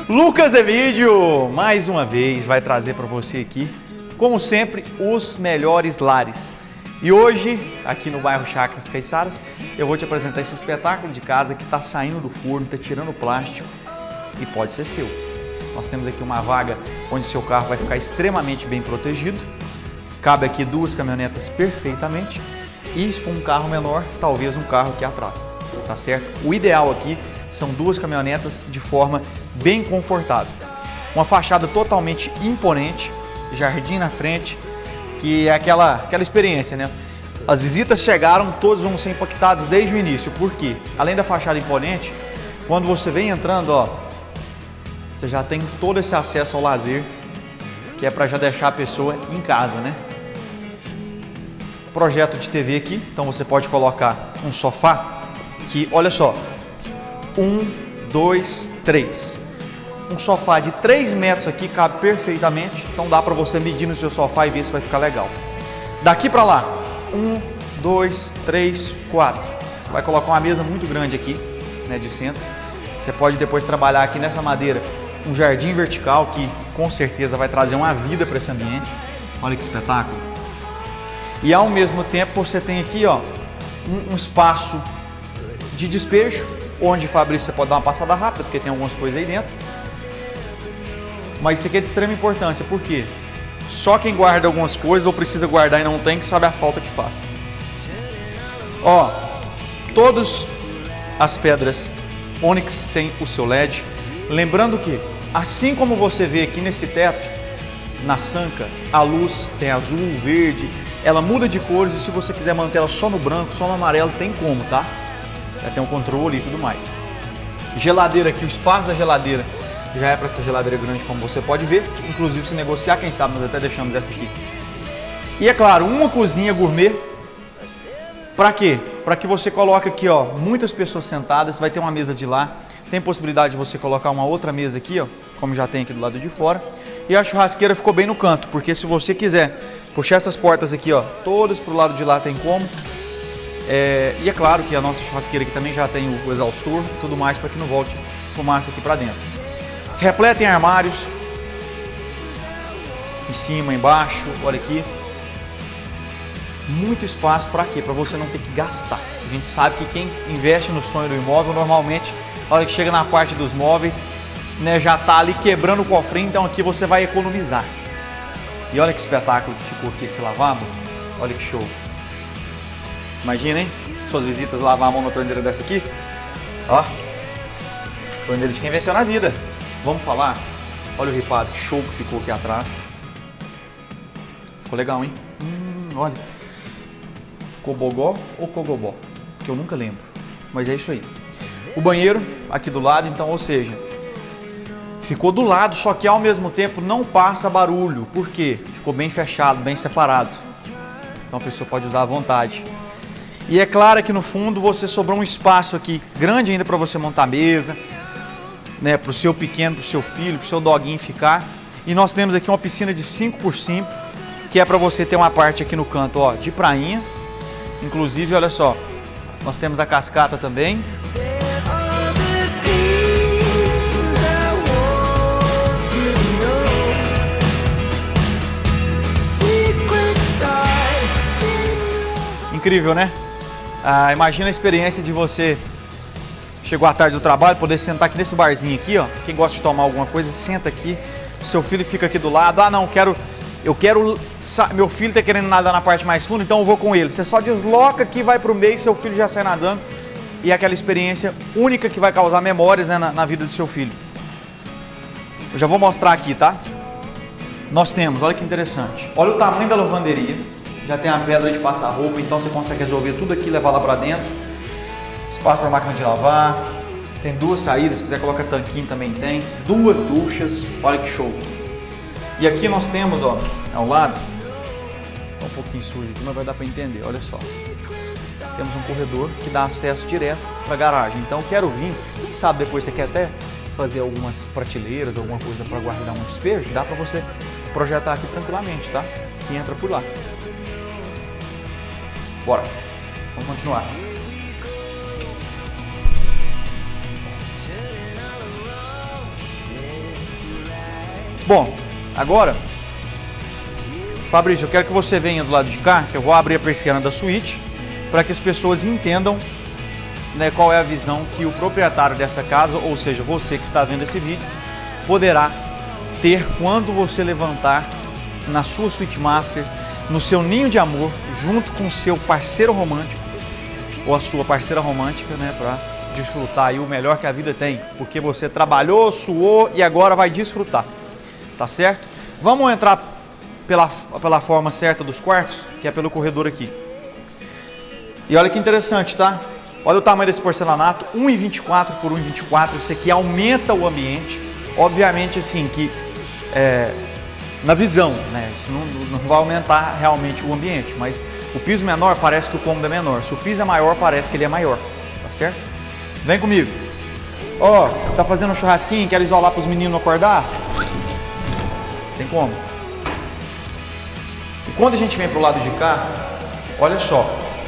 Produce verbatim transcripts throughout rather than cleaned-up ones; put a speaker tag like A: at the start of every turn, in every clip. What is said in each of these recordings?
A: Lucas Emídio, mais uma vez, vai trazer para você aqui, como sempre, os melhores lares. E hoje, aqui no bairro Chácaras Caiçaras, eu vou te apresentar esse espetáculo de casa que está saindo do forno, está tirando o plástico e pode ser seu. Nós temos aqui uma vaga onde seu carro vai ficar extremamente bem protegido. Cabe aqui duas caminhonetas perfeitamente. E se for um carro menor, talvez um carro aqui atrás, tá certo? O ideal aqui são duas caminhonetas de forma bem confortável. Uma fachada totalmente imponente, jardim na frente, que é aquela, aquela experiência, né? As visitas chegaram, todos vão ser impactados desde o início. Por quê? Além da fachada imponente, quando você vem entrando, ó, você já tem todo esse acesso ao lazer, que é para já deixar a pessoa em casa, né? Projeto de T V aqui, então você pode colocar um sofá que, olha só, um, dois, três. Um sofá de três metros aqui cabe perfeitamente, então dá para você medir no seu sofá e ver se vai ficar legal. Daqui para lá, um, dois, três, quatro. Você vai colocar uma mesa muito grande aqui, né, de centro. Você pode depois trabalhar aqui nessa madeira um jardim vertical que com certeza vai trazer uma vida para esse ambiente. Olha que espetáculo! E ao mesmo tempo você tem aqui, ó, um, um espaço de despejo, onde Fabrício você pode dar uma passada rápida, porque tem algumas coisas aí dentro. Mas isso aqui é de extrema importância, por quê? Só quem guarda algumas coisas ou precisa guardar e não tem, que sabe a falta que faz. Ó, todas as pedras ônix têm o seu L E D. Lembrando que, assim como você vê aqui nesse teto, na sanca, a luz tem azul, verde, ela muda de cores e se você quiser manter ela só no branco, só no amarelo, tem como, tá? Já tem um controle e tudo mais. Geladeira aqui, o espaço da geladeira já é para essa geladeira grande, como você pode ver. Inclusive, se negociar, quem sabe, nós até deixamos essa aqui. E é claro, uma cozinha gourmet. Para quê? Para que você coloque aqui, ó, muitas pessoas sentadas, vai ter uma mesa de lá. Tem possibilidade de você colocar uma outra mesa aqui, ó, como já tem aqui do lado de fora. E a churrasqueira ficou bem no canto, porque se você quiser puxar essas portas aqui, ó, todas pro lado de lá tem como. É, e é claro que a nossa churrasqueira aqui também já tem o exaustor e tudo mais para que não volte fumaça aqui para dentro. Repleta em armários, em cima, embaixo, olha aqui. Muito espaço para quê? Para você não ter que gastar. A gente sabe que quem investe no sonho do imóvel, normalmente, na hora que chega na parte dos móveis, né, já está ali quebrando o cofrinho, então aqui você vai economizar. E olha que espetáculo que ficou aqui esse lavabo. Olha que show. Imagina, hein? Suas visitas lavar a mão na torneira dessa aqui. Ó. Torneira de quem venceu na vida. Vamos falar? Olha o ripado, que show que ficou aqui atrás. Ficou legal, hein? Hum, olha. Cobogó ou cogobó? Que eu nunca lembro. Mas é isso aí. O banheiro aqui do lado, então, ou seja, ficou do lado, só que ao mesmo tempo não passa barulho. Por quê? Ficou bem fechado, bem separado. Então a pessoa pode usar à vontade. E é claro que no fundo você sobrou um espaço aqui grande ainda para você montar a mesa, né, para o seu pequeno, para o seu filho, para o seu doguinho ficar. E nós temos aqui uma piscina de cinco por cinco, que é para você ter uma parte aqui no canto, ó, de prainha. Inclusive, olha só, nós temos a cascata também. Incrível, né? Ah, imagina a experiência de você chegou à tarde do trabalho, poder sentar aqui nesse barzinho aqui, ó. Quem gosta de tomar alguma coisa, senta aqui. O seu filho fica aqui do lado. Ah, não, quero, eu quero, meu filho tá querendo nadar na parte mais funda, então eu vou com ele. Você só desloca aqui, vai pro meio, seu filho já sai nadando. E é aquela experiência única que vai causar memórias, né, na, na vida do seu filho. Eu já vou mostrar aqui, tá? Nós temos, olha que interessante. Olha o tamanho da lavanderia. Já tem a pedra de passar roupa, então você consegue resolver tudo aqui e levar lá para dentro. Espaço para máquina de lavar. Tem duas saídas, se quiser colocar tanquinho também tem. Duas duchas, olha que show. E aqui nós temos, ó, ao lado, tá um pouquinho sujo aqui, mas vai dar para entender, olha só. Temos um corredor que dá acesso direto para a garagem. Então quero vir, quem sabe depois você quer até fazer algumas prateleiras, alguma coisa para guardar um despejo, dá para você projetar aqui tranquilamente, tá? E entra por lá. Bora, vamos continuar. Bom, agora, Fabrício, eu quero que você venha do lado de cá, que eu vou abrir a persiana da suíte, para que as pessoas entendam, né, qual é a visão que o proprietário dessa casa, ou seja, você que está vendo esse vídeo, poderá ter quando você levantar na sua suíte master, no seu ninho de amor, junto com o seu parceiro romântico, ou a sua parceira romântica, né, para desfrutar aí o melhor que a vida tem, porque você trabalhou, suou e agora vai desfrutar, tá certo? Vamos entrar pela, pela forma certa dos quartos, que é pelo corredor aqui. E olha que interessante, tá? Olha o tamanho desse porcelanato, um e vinte e quatro por um e vinte e quatro, isso aqui aumenta o ambiente, obviamente assim que é, na visão, né? Isso não, não vai aumentar realmente o ambiente, mas o piso menor parece que o cômodo é menor, se o piso é maior parece que ele é maior, tá certo? Vem comigo. Ó, oh, tá fazendo um churrasquinho, quer isolar para os meninos acordar? Tem como. E quando a gente vem pro lado de cá, olha só.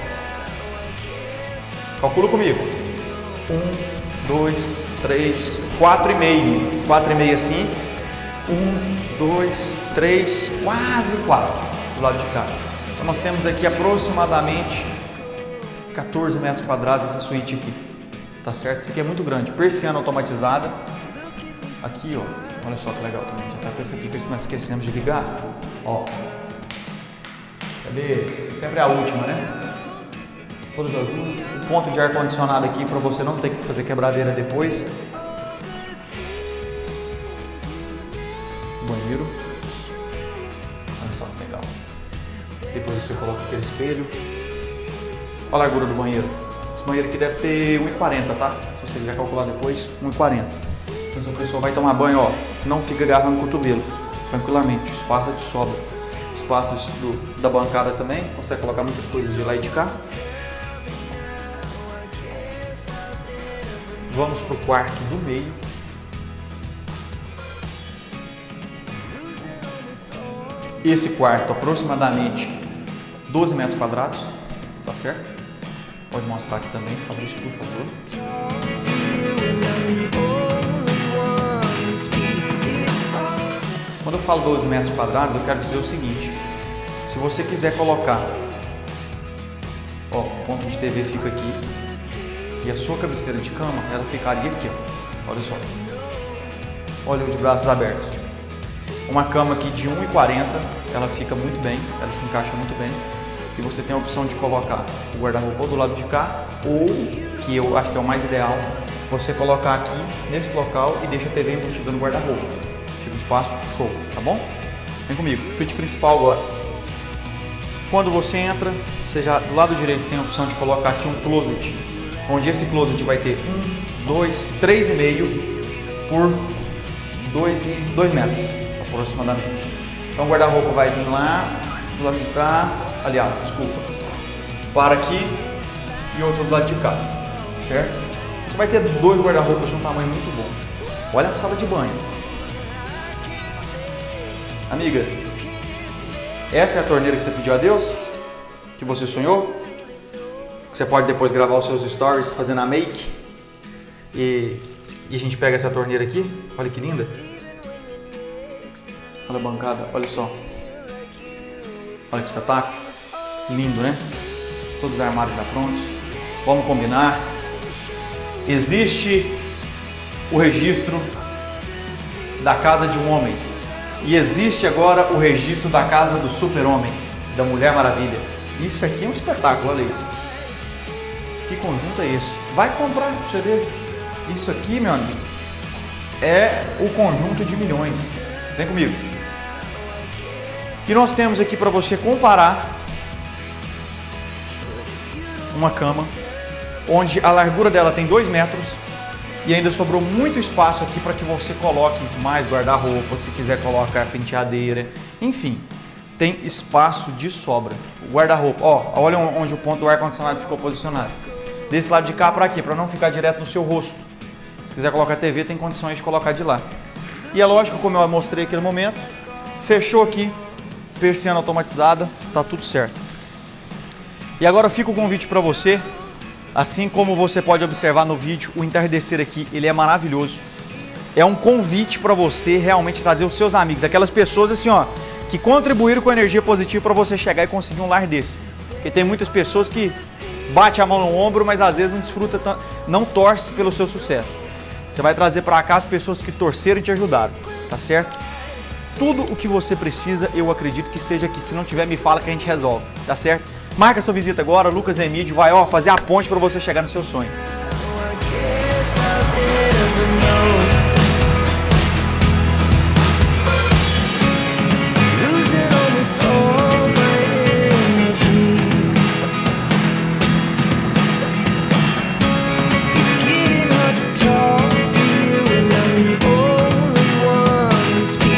A: Calcula comigo. Um, dois, três, quatro e meio. Quatro e meio assim. Um, dois, três, quase quatro do lado de cá. Então nós temos aqui aproximadamente quatorze metros quadrados essa suíte aqui. Tá certo? Isso aqui é muito grande. Persiana automatizada. Aqui, ó. Olha só que legal também. Já tá com esse aqui que nós esquecemos de ligar. Ó. Cadê? Sempre é a última, né? Todas as luzes. Um ponto de ar-condicionado aqui para você não ter que fazer quebradeira depois. Banheiro. Olha só que legal. Depois você coloca aquele espelho. Olha a largura do banheiro. Esse banheiro aqui deve ter um e quarenta, tá? Se você quiser calcular depois, um e quarenta. Então se a pessoa vai tomar banho, ó, não fica agarrando o cotovelo. Tranquilamente. Espaço é de sobra. Espaço do, do, da bancada também. Consegue colocar muitas coisas de lá e de cá. Vamos para o quarto do meio. Esse quarto aproximadamente doze metros quadrados, tá certo? Pode mostrar aqui também, Fabrício, por favor. Quando eu falo doze metros quadrados, eu quero dizer o seguinte: se você quiser colocar, ó, o ponto de T V fica aqui. E a sua cabeceira de cama, ela ficaria aqui, ó. Olha só. Olha o de braços abertos. Uma cama aqui de um e quarenta, ela fica muito bem, ela se encaixa muito bem. E você tem a opção de colocar o guarda-roupa do lado de cá, ou, que eu acho que é o mais ideal, você colocar aqui nesse local e deixa a T V embutida no guarda-roupa. Fica um espaço show, tá bom? Vem comigo. Suíte principal agora. Quando você entra, você já, do lado direito tem a opção de colocar aqui um closet, onde esse closet vai ter um, dois, três e meio por dois e dois metros aproximadamente. Então o guarda-roupa vai vir lá do lado de cá, aliás, desculpa, para aqui e outro do lado de cá, certo? Você vai ter dois guarda-roupas de um tamanho muito bom. Olha a sala de banho. Amiga, essa é a torneira que você pediu a Deus? Que você sonhou? Você pode depois gravar os seus stories fazendo a make e, e a gente pega essa torneira aqui. Olha que linda. Olha a bancada, olha só. Olha que espetáculo. Lindo, né? Todos os armários já prontos. Vamos combinar. Existe o registro da casa de um homem e existe agora o registro da casa do super-homem, da Mulher Maravilha. Isso aqui é um espetáculo, olha isso. Que conjunto é esse? Vai comprar pra você ver. Isso aqui, meu amigo, é o conjunto de milhões. Vem comigo. E nós temos aqui para você comparar uma cama onde a largura dela tem dois metros e ainda sobrou muito espaço aqui para que você coloque mais guarda-roupa, se quiser colocar penteadeira, enfim, tem espaço de sobra. O guarda-roupa, ó, olha onde o ponto do ar-condicionado ficou posicionado. Desse lado de cá para aqui, para não ficar direto no seu rosto. Se quiser colocar a T V, tem condições de colocar de lá. E é lógico, como eu mostrei aqui no momento, fechou aqui, persiana automatizada, tá tudo certo. E agora fica o convite para você, assim como você pode observar no vídeo, o entardecer aqui, ele é maravilhoso. é um convite para você realmente trazer os seus amigos, aquelas pessoas assim, ó, que contribuíram com energia positiva para você chegar e conseguir um lar desse. Porque tem muitas pessoas que bate a mão no ombro, mas às vezes não desfruta, não torce pelo seu sucesso. Você vai trazer para cá as pessoas que torceram e te ajudaram, tá certo? Tudo o que você precisa, eu acredito que esteja aqui. Se não tiver, me fala que a gente resolve, tá certo? Marca sua visita agora, Lucas Emídio vai ó, fazer a ponte para você chegar no seu sonho.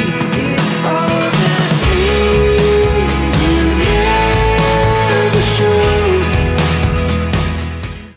B: Show